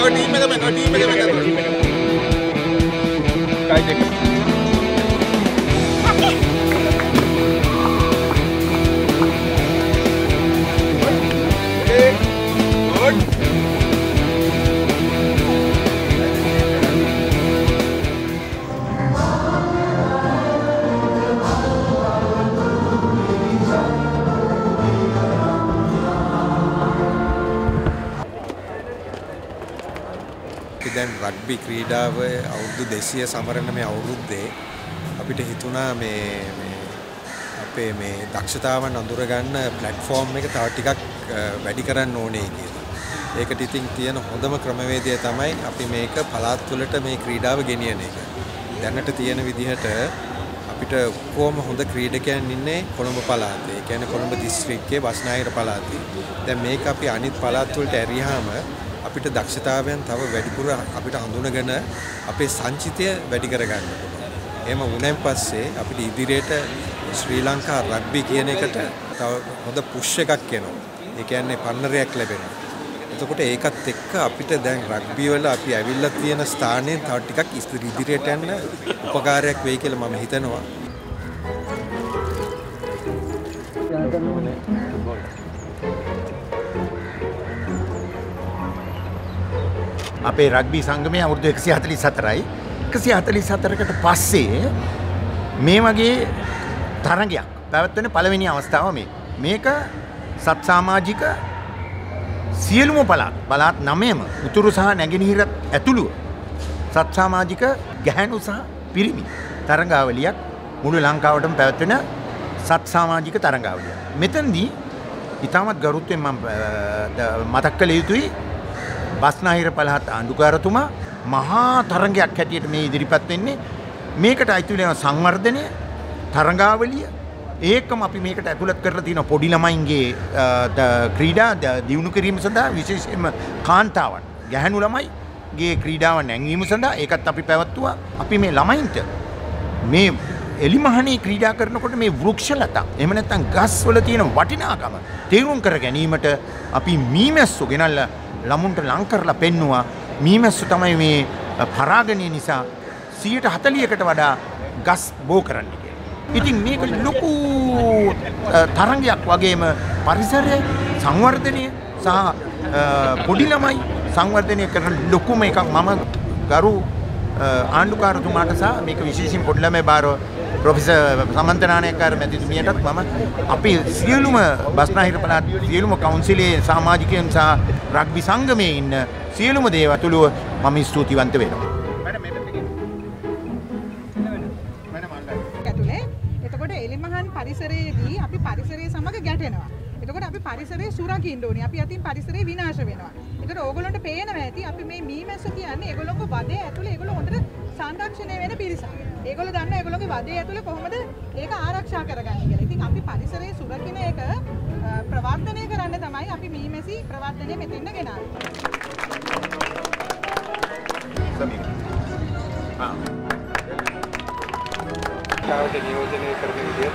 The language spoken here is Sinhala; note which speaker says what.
Speaker 1: ටීම් එක මෙතන ටීම් එක මෙතන කයි දැන් රග්බි ක්‍රීඩාව අවුරුදු 200 සමරන මේ අවුරුද්දේ අපිට හිතුණා මේ අපේ මේ දක්ෂතාවන් අඳුර ගන්න platform එක තව ටිකක් වැඩි කරන්න ඕනේ කියලා. ඒකට ඉතින් තියෙන හොඳම ක්‍රමවේදය තමයි අපි මේක පළාත් වලට මේ ක්‍රීඩාව ගෙනියන එක. දැනට තියෙන විදිහට අපිට කොහොම හොඳ ක්‍රීඩකයන් ඉන්නේ කොළඹ පළාතේ. ඒ කියන්නේ කොළඹ දිස්ත්‍රික්කයේ බස්නාහිර පළාතේ. දැන් මේක අපි අනිත් පළාත් වලට ඇරියාම අපිට දක්ෂතාවයන් තව වැඩිපුර අපිට හඳුනගෙන අපේ සංචිතය වැඩි කරගන්න පුළුවන්. එහෙම වුණාන් පස්සේ අපිට ඉදිරියට ශ්‍රී ලංකා රග්බි කියන එකට තව හොඳ පුෂ් එකක් එනවා. ඒ කියන්නේ පන්නරයක් ලැබෙනවා. එතකොට ඒකත් එක්ක අපිට දැන් රග්බි වල අපි ඇවිල්ලා තියෙන ස්ථානයෙන් තව ටිකක් ඉදිරියට යන්න උපකාරයක් වෙයි කියලා මම හිතනවා.
Speaker 2: අපේ රග්බි සංගමයේ අවුරුදු 144යි 144කට පස්සේ මේ වගේ තරගයක් පැවැත්වෙන පළවෙනි අවස්ථාව මේක සත් සමාජික සියලුම පළාත් 9ම උතුරු සහ නැගෙනහිර ඇතුළුව සත් සමාජික ගැහැණු සහ පිරිමි තරගාවලියක් මුළු ලංකාවටම පැවැත්වෙන සත් සමාජික තරගාවලියක්. මෙතනදී ඉතාමත් ගරුත්වයෙන් මම මතක් කළ යුතුයි බස්නාහිර පළාත් ආණ්ඩුකාරතුමා මහා තරගයක් හැටියට මේ ඉදිරිපත් වෙන්නේ. මේකට අයිති වෙන සංවර්ධනය තරගාවලිය ඒකම අපි මේකට ඇතුළත් කරලා තියෙන පොඩි ළමයින්ගේ ක්‍රීඩා දියුණු කිරීම සඳහා විශේෂයෙන්ම කාන්තාවන් ගැහැණු ළමයිගේ ක්‍රීඩාව නැංවීම සඳහා ඒකත් අපි පැවැත්තුවා. අපි මේ ළමයින්ට මේ එලිමහනේ ක්‍රීඩා කරනකොට මේ වෘක්ෂලතා එහෙම නැත්නම් ගස් වල තියෙන වටිනාකම තේරුම් කර ගැනීමට අපි මීමැස්සෝ ගෙනල්ලා ළමුන්ට ලං කරලා පෙන්නවා. මීමැස්සෝ තමයි මේ පරාගණය නිසා 140කට වඩා ගස් බෝ කරන්න කියලා. ඉතින් මේක ලොකු තරංගයක් වගේම පරිසරය සංවර්ධනය සහ පොඩි ළමයි සංවර්ධනය කරන ලොකුම එකක්. මම ගරු ආණ්ඩුකාරතුමාට සහ මේක විශේෂයෙන් පොඩි ළමයි බාරව ප්‍රොෆෙසර් සමන්ත නානායක්කාර මැතිතුමියටත් මම අපි සියලුම බස්නාහිර පළාත් සියලුම කවුන්සිලයේ සමාජිකයන් සහ රග්බි සංගමයේ ඉන්න සියලුම දේව අතුළුව මම ස්තුතිවන්ත වෙනවා.
Speaker 3: එතකොට එලිමහන් පරිසරයේදී අපි පරිසරය සමග ගැටෙනවා. එතකොට අපි පරිසරය සුරකින්න ඕනේ. අපි අතින් පරිසරය විනාශ වෙනවා. ඒකට ඕගොල්ලන්ට පේනවා ඇති අපි මේ මීමැස්ස කියන්නේ ඒගොල්ලෝගේ වදේ ඇතුලේ ඒගොල්ලෝ හොඳට සංරක්ෂණය වෙන පිරිසක්. ඒගොල්ලෝ දන්නවා ඒගොල්ලෝගේ වදේ ඇතුලේ කොහොමද ඒක ආරක්ෂා කරගන්නේ කියලා. ඉතින් අපි පරිසරයේ සුරකින්න එක ප්‍රවර්ධනය කරන්න තමයි අපි මීමැසි ප්‍රවර්ධනය මෙතෙන්ට ගෙනාවේ.
Speaker 1: තාවට නියෝජනය කරන විදිහට